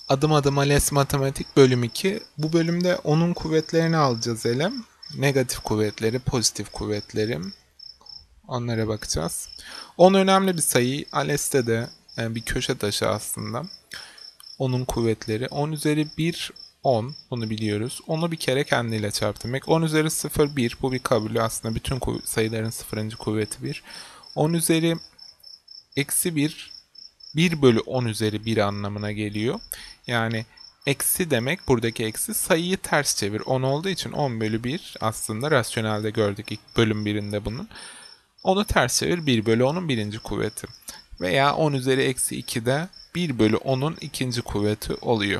Adım adım ALES Matematik bölüm 2. Bu bölümde onun kuvvetlerini alacağız ele. Negatif kuvvetleri, pozitif kuvvetleri. Onlara bakacağız. 10 önemli bir sayı. ALES'te de bir köşe taşı aslında. Onun kuvvetleri. 10 üzeri 1, 10. Bunu biliyoruz. Onu bir kere kendiyle çarp demek. 10 üzeri 0, 1. Bu bir kabulü aslında. Bütün sayıların sıfırıncı kuvveti 1. 10 üzeri eksi 1. 1 bölü 10 üzeri 1 anlamına geliyor. Yani eksi demek, buradaki eksi sayıyı ters çevir. 10 olduğu için 10 bölü 1 aslında rasyonelde gördük ilk bölüm 1'inde bunu. Onu ters çevir, 1 bölü 10'un birinci kuvveti. Veya 10 üzeri eksi 2 de 1 bölü 10'un ikinci kuvveti oluyor.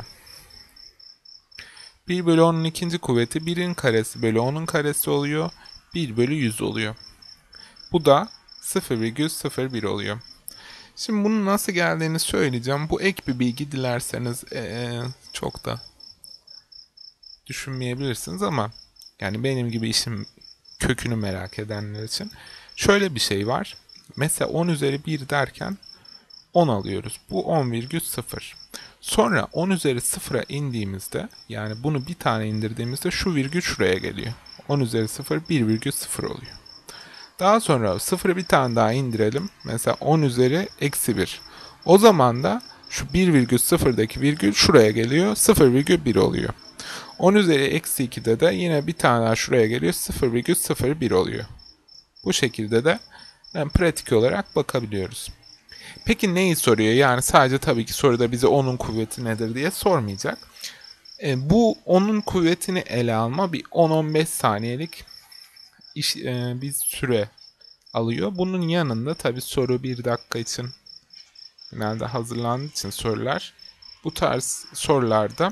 1 bölü 10'un ikinci kuvveti 1'in karesi bölü 10'un karesi oluyor. 1 bölü 100 oluyor. Bu da 0,01 oluyor. Şimdi bunun nasıl geldiğini söyleyeceğim. Bu ek bir bilgi, dilerseniz çok da düşünmeyebilirsiniz ama yani benim gibi işin kökünü merak edenler için şöyle bir şey var. Mesela 10 üzeri 1 derken 10 alıyoruz. Bu 10,0. Sonra 10 üzeri 0'a indiğimizde, yani bunu bir tane indirdiğimizde şu virgül şuraya geliyor. 10 üzeri 0 1,0 oluyor. Daha sonra 0'ı bir tane daha indirelim. Mesela 10 üzeri eksi 1. O zaman da şu 1,0'daki virgül şuraya geliyor. 0,1 oluyor. 10 üzeri eksi 2'de de yine bir tane daha şuraya geliyor. 0,01 oluyor. Bu şekilde de pratik olarak bakabiliyoruz. Peki neyi soruyor? Yani sadece tabii ki soruda bize 10'un kuvveti nedir diye sormayacak. Bu 10'un kuvvetini ele alma bir 10-15 saniyelik bir süre alıyor. Bunun yanında tabi soru 1 dakika için genelde hazırlandığı için sorular, bu tarz sorularda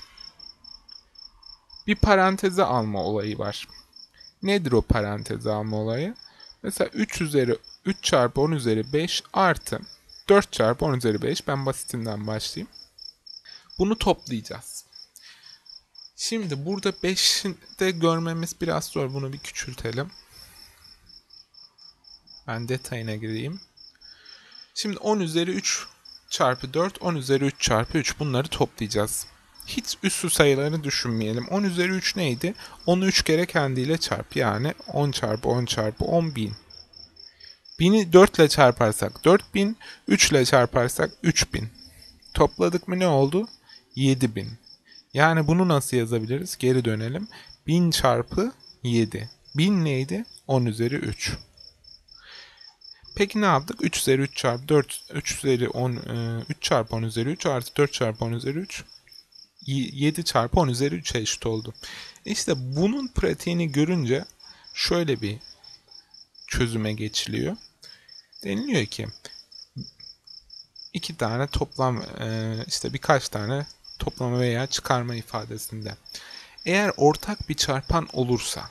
bir paranteze alma olayı var. Nedir o paranteze alma olayı? Mesela 3 üzeri 3 çarpı 10 üzeri 5 artı 4 çarpı 10 üzeri 5. Ben basitinden başlayayım. Bunu toplayacağız. Şimdi burada 5'i de görmemiz biraz zor. Bunu bir küçültelim. Ben detayına gireyim. Şimdi 10 üzeri 3 çarpı 4, 10 üzeri 3 çarpı 3, bunları toplayacağız. Hiç üssü sayılarını düşünmeyelim. 10 üzeri 3 neydi? 10'u 3 kere kendiyle çarp. Yani 10 çarpı 10 çarpı 10 bin. 1000'i 4 ile çarparsak 4000, 3 ile çarparsak 3000. Topladık mı ne oldu? 7000. Yani bunu nasıl yazabiliriz? Geri dönelim. 1000 çarpı 7. 1000 neydi? 10 üzeri 3. Peki ne yaptık? 3 üzeri 3 çarpı 4, 3 üzeri 10, 3 çarpı 10 üzeri 3 artı 4 çarpı 10 üzeri 3, 7 çarpı 10 üzeri 3'e eşit oldu. İşte bunun pratiğini görünce şöyle bir çözüme geçiliyor. Deniliyor ki iki tane toplam, işte birkaç tane toplama veya çıkarma ifadesinde eğer ortak bir çarpan olursa,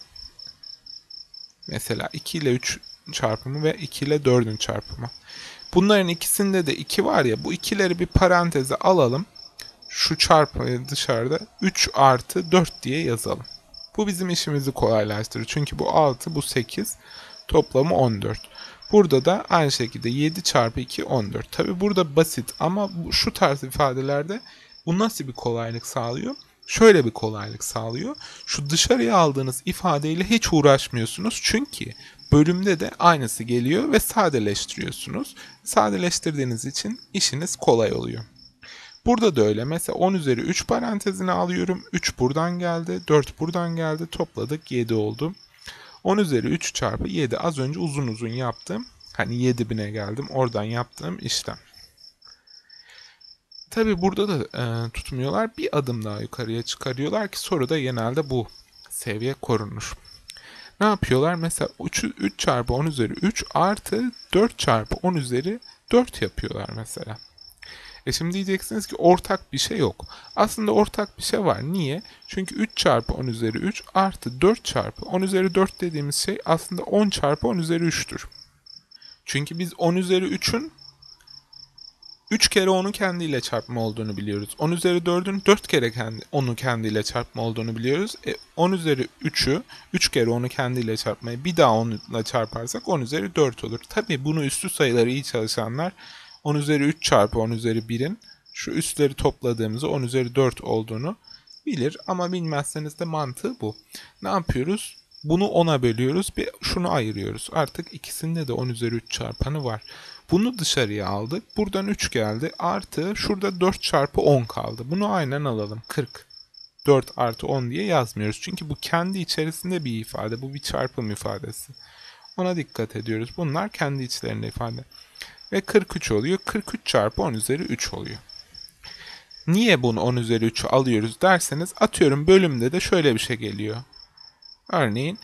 mesela 2 ile 3 çarpımı ve 2 ile 4'ün çarpımı. Bunların ikisinde de 2 var ya, bu ikileri bir paranteze alalım. Şu çarpıyı dışarıda 3 artı 4 diye yazalım. Bu bizim işimizi kolaylaştırır. Çünkü bu 6, bu 8, toplamı 14. Burada da aynı şekilde 7 çarpı 2 14. Tabi burada basit ama şu tarz ifadelerde bu nasıl bir kolaylık sağlıyor? Şöyle bir kolaylık sağlıyor. Şu dışarıya aldığınız ifadeyle hiç uğraşmıyorsunuz. Çünkü bölümde de aynısı geliyor ve sadeleştiriyorsunuz. Sadeleştirdiğiniz için işiniz kolay oluyor. Burada da öyle. Mesela 10 üzeri 3 parantezine alıyorum. 3 buradan geldi. 4 buradan geldi. Topladık 7 oldu. 10 üzeri 3 çarpı 7. Az önce uzun uzun yaptım. Hani 7000'e geldim. Oradan yaptığım işlem. Tabi burada da tutmuyorlar. Bir adım daha yukarıya çıkarıyorlar ki soruda genelde bu seviye korunur. Ne yapıyorlar? Mesela 3 çarpı 10 üzeri 3 artı 4 çarpı 10 üzeri 4 yapıyorlar mesela. Şimdi diyeceksiniz ki ortak bir şey yok. Aslında ortak bir şey var. Niye? Çünkü 3 çarpı 10 üzeri 3 artı 4 çarpı 10 üzeri 4 dediğimiz şey aslında 10 çarpı 10 üzeri 3'tür. Çünkü biz 10 üzeri 3'ün 3 kere onu kendiyle çarpma olduğunu biliyoruz. 10 üzeri 4'ün 4 kere onu kendiyle çarpma olduğunu biliyoruz. 10 üzeri 3'ü 3 kere onu kendiyle çarpmayı bir daha onunla çarparsak 10 üzeri 4 olur. Tabii bunu üstü sayıları iyi çalışanlar 10 üzeri 3 çarpı 10 üzeri 1'in Şu üstleri topladığımızda 10 üzeri 4 olduğunu bilir ama bilmezseniz de mantığı bu. Ne yapıyoruz? Bunu 10'a bölüyoruz ve şunu ayırıyoruz. Artık ikisinde de 10 üzeri 3 çarpanı var. Bunu dışarıya aldık. Buradan 3 geldi. Artı şurada 4 çarpı 10 kaldı. Bunu aynen alalım. 40. 4 artı 10 diye yazmıyoruz. Çünkü bu kendi içerisinde bir ifade. Bu bir çarpım ifadesi. Ona dikkat ediyoruz. Bunlar kendi içlerinde ifade. Ve 43 oluyor. 43 çarpı 10 üzeri 3 oluyor. Niye bunu 10 üzeri 3'ü alıyoruz derseniz, atıyorum bölümde de şöyle bir şey geliyor. Örneğin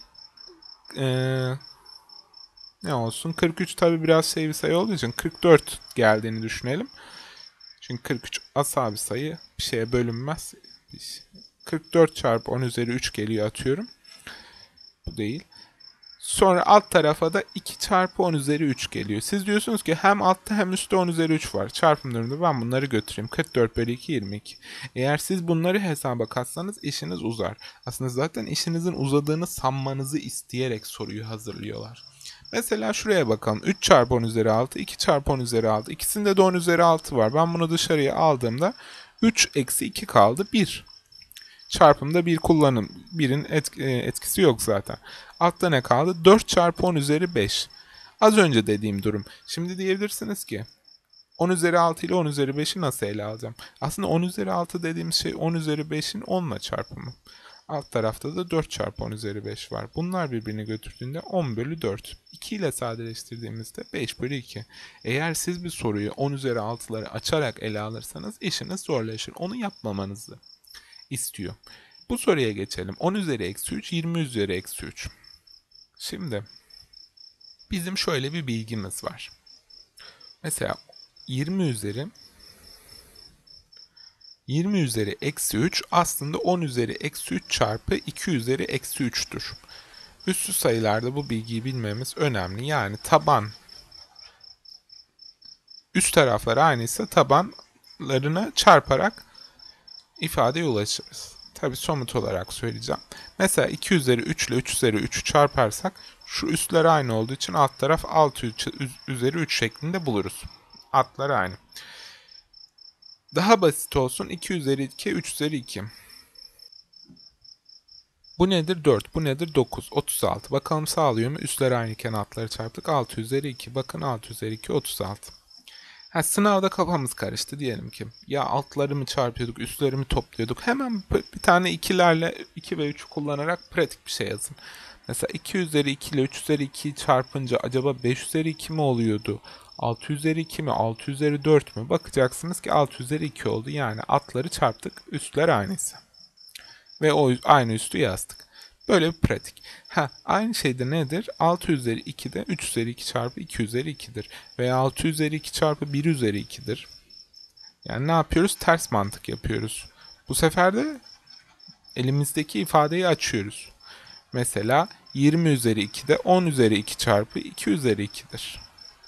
ne olsun? 43 tabi biraz şey bir sayı olduğu için 44 geldiğini düşünelim. Çünkü 43 asal bir sayı, bir şeye bölünmez. 44 çarpı 10 üzeri 3 geliyor atıyorum. Bu değil. Sonra alt tarafa da 2 çarpı 10 üzeri 3 geliyor. Siz diyorsunuz ki hem altta hem üstte 10 üzeri 3 var. Çarpım durumunda ben bunları götüreyim. 44 bölü 2 22. Eğer siz bunları hesaba katsanız işiniz uzar. Aslında zaten işinizin uzadığını sanmanızı isteyerek soruyu hazırlıyorlar. Mesela şuraya bakalım. 3 çarpı 10 üzeri 6, 2 çarpı 10 üzeri 6. İkisinde de 10 üzeri 6 var. Ben bunu dışarıya aldığımda 3 eksi 2 kaldı 1. Çarpımda bir kullanım. Birin etkisi yok zaten. Altta ne kaldı? 4 çarpı 10 üzeri 5. Az önce dediğim durum. Şimdi diyebilirsiniz ki 10 üzeri 6 ile 10 üzeri 5'i nasıl ele alacağım? Aslında 10 üzeri 6 dediğim şey 10 üzeri 5'in 10 ile çarpımı. Alt tarafta da 4 çarpı 10 üzeri 5 var. Bunlar birbirini götürdüğünde 10 bölü 4. 2 ile sadeleştirdiğimizde 5 bölü 2. Eğer siz bir soruyu 10 üzeri 6'ları açarak ele alırsanız işiniz zorlaşır. Onu yapmamanızı istiyor. Bu soruya geçelim. 10 üzeri eksi 3, 20 üzeri eksi 3. Şimdi bizim şöyle bir bilgimiz var. Mesela 20 üzeri eksi 3 aslında 10 üzeri eksi 3 çarpı 2 üzeri eksi 3'tür. Üssü sayılarda bu bilgiyi bilmemiz önemli. Yani taban üst tarafları aynıysa tabanlarına çarparak ifadeye ulaşırız. Tabi somut olarak söyleyeceğim. Mesela 2 üzeri 3 ile 3 üzeri 3'ü çarparsak şu üstler aynı olduğu için alt taraf 6 üzeri 3 şeklinde buluruz. Altlar aynı. Daha basit olsun. 2 üzeri 2, 3 üzeri 2. Bu nedir? 4. Bu nedir? 9. 36. Bakalım sağlıyor mu? Üstler aynıyken altları çarptık. 6 üzeri 2. Bakın 6 üzeri 2, 36. Sınavda kafamız karıştı diyelim ki. Ya altları mı çarpıyorduk, üstleri mi topluyorduk? Hemen bir tane ikilerle 2 ve 3'ü kullanarak pratik bir şey yazın. Mesela 2 üzeri 2 ile 3 üzeri 2'yi çarpınca acaba 5 üzeri 2 mi oluyordu? 6 üzeri 2 mi? 6 üzeri 4 mü? Bakacaksınız ki 6 üzeri 2 oldu. Yani altları çarptık, üstler aynıysa. Ve o aynı üstü yazdık. Böyle bir pratik. Aynı şey de nedir? 6 üzeri 2 de 3 üzeri 2 çarpı 2 üzeri 2'dir. Veya 6 üzeri 2 çarpı 1 üzeri 2'dir. Yani ne yapıyoruz? Ters mantık yapıyoruz. Bu sefer de elimizdeki ifadeyi açıyoruz. Mesela 20 üzeri 2 de 10 üzeri 2 çarpı 2 üzeri 2'dir.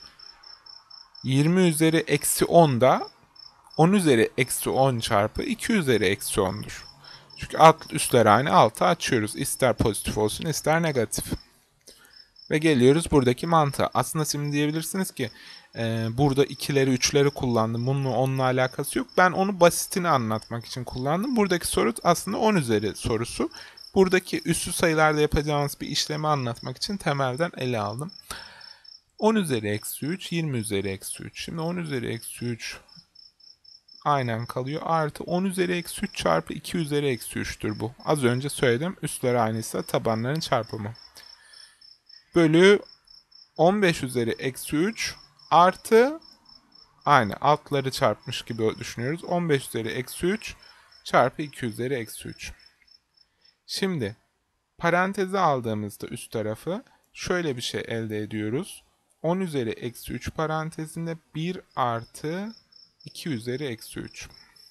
20 üzeri eksi 10 da 10 üzeri eksi 10 çarpı 2 üzeri eksi 10'dur. Çünkü alt üstler aynı, altı açıyoruz. İster pozitif olsun ister negatif. Ve geliyoruz buradaki mantığa. Aslında şimdi diyebilirsiniz ki burada ikileri üçleri kullandım. Bununla onunla alakası yok. Ben onu basitini anlatmak için kullandım. Buradaki soru aslında 10 üzeri sorusu. Buradaki üssü sayılarda yapacağımız bir işlemi anlatmak için temelden ele aldım. 10 üzeri eksi 3, 20 üzeri eksi 3. Şimdi 10 üzeri eksi 3 aynen kalıyor. Artı 10 üzeri eksi 3 çarpı 2 üzeri eksi 3'tür bu. Az önce söyledim. Üstler aynıysa tabanların çarpımı. Bölü 15 üzeri eksi 3 artı aynı altları çarpmış gibi düşünüyoruz. 15 üzeri eksi 3 çarpı 2 üzeri eksi 3. Şimdi paranteze aldığımızda üst tarafı şöyle bir şey elde ediyoruz. 10 üzeri eksi 3 parantezinde 1 artı 2 üzeri eksi 3.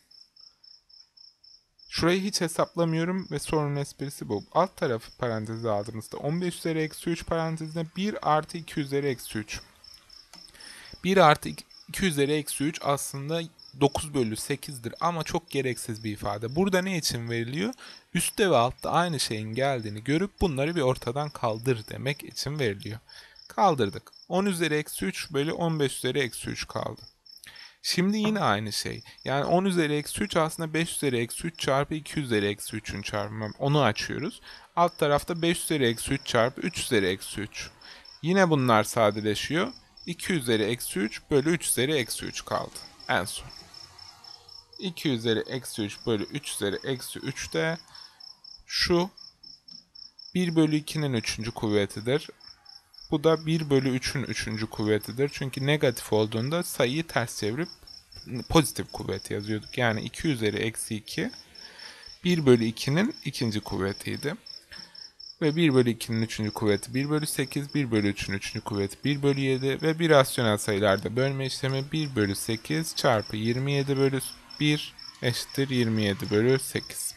Şurayı hiç hesaplamıyorum ve sorunun esprisi bu. Alt tarafı paranteze aldığımızda 15 üzeri eksi 3 parantezinde 1 artı 2 üzeri eksi 3. 1 artı 2 üzeri eksi 3 aslında 9 bölü 8'dir ama çok gereksiz bir ifade. Burada ne için veriliyor? Üstte ve altta aynı şeyin geldiğini görüp bunları bir ortadan kaldır demek için veriliyor. Kaldırdık. 10 üzeri eksi 3 bölü 15 üzeri eksi 3 kaldı. Şimdi yine aynı şey. Yani 10 üzeri eksi 3 aslında 5 üzeri eksi 3 çarpı 2 üzeri eksi 3'ün çarpımı. Onu açıyoruz. Alt tarafta 5 üzeri eksi 3 çarpı 3 üzeri eksi 3. Yine bunlar sadeleşiyor. 2 üzeri eksi 3 bölü 3 üzeri eksi 3 kaldı. En son. 2 üzeri eksi 3 bölü 3 üzeri eksi 3 de şu 1 bölü 2'nin 3. kuvvetidir. Bu da 1 bölü 3'ün 3. kuvvetidir. Çünkü negatif olduğunda sayıyı ters çevirip pozitif kuvvet yazıyorduk. Yani 2 üzeri eksi 2 1 bölü 2'nin 2. kuvvetiydi. Ve 1 bölü 2'nin 3. kuvveti 1 bölü 8, 1 bölü 3'ün 3. kuvveti 1 bölü 7 ve bir rasyonel sayılarda bölme işlemi 1 bölü 8 çarpı 27 bölü 1 eşittir 27 bölü 8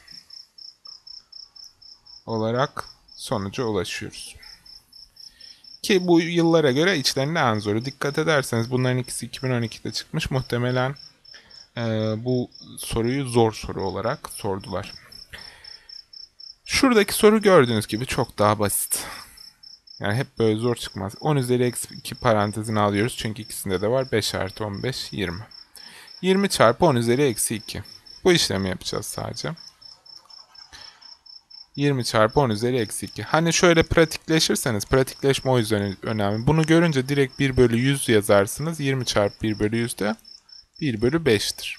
olarak sonuca ulaşıyoruz. Ki bu yıllara göre içlerinde en zoru. Dikkat ederseniz bunların ikisi 2012'de çıkmış. Muhtemelen bu soruyu zor soru olarak sordular. Şuradaki soru gördüğünüz gibi çok daha basit. Yani hep böyle zor çıkmaz. 10 üzeri eksi 2 parantezini alıyoruz. Çünkü ikisinde de var. 5 artı 15, 20. 20 çarpı 10 üzeri eksi 2. Bu işlemi yapacağız sadece. 20 çarpı 10 üzeri eksi 2. Hani şöyle pratikleşirseniz, pratikleşme o yüzden önemli. Bunu görünce direkt 1 bölü 100 yazarsınız. 20 çarpı 1 bölü 100 de 1 bölü 5'tir.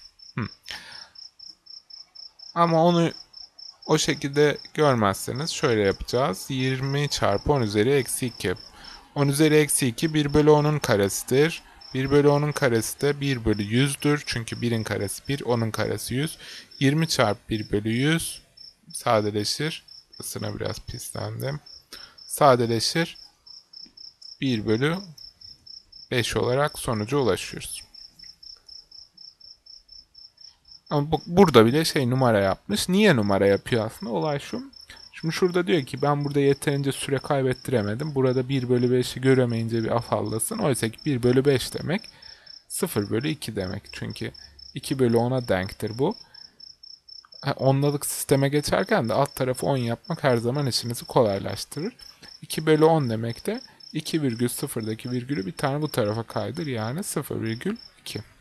Ama onu o şekilde görmezseniz şöyle yapacağız. 20 çarpı 10 üzeri eksi 2. 10 üzeri eksi 2 1 bölü 10'un karesidir. 1 bölü 10'un karesi de 1 bölü 100'dür. Çünkü 1'in karesi 1, 10'un karesi 100. 20 çarpı 1 bölü 100 sadeleşir. Burasına biraz pislendim. Sadeleşir. 1 bölü 5 olarak sonuca ulaşıyoruz. Ama burada bile numara yapmış. Niye numara yapıyor aslında? Olay şu. Şimdi şurada diyor ki ben burada yeterince süre kaybettiremedim. Burada 1 bölü 5'i göremeyince bir afallasın. Oysa ki 1 bölü 5 demek 0 bölü 2 demek. Çünkü 2 bölü 10'a denktir bu. Onlalık sisteme geçerken de alt tarafı 10 yapmak her zaman işinizi kolaylaştırır. 2 bölü 10 demek de 2,0'daki virgülü bir tane bu tarafa kaydır. Yani 0,2.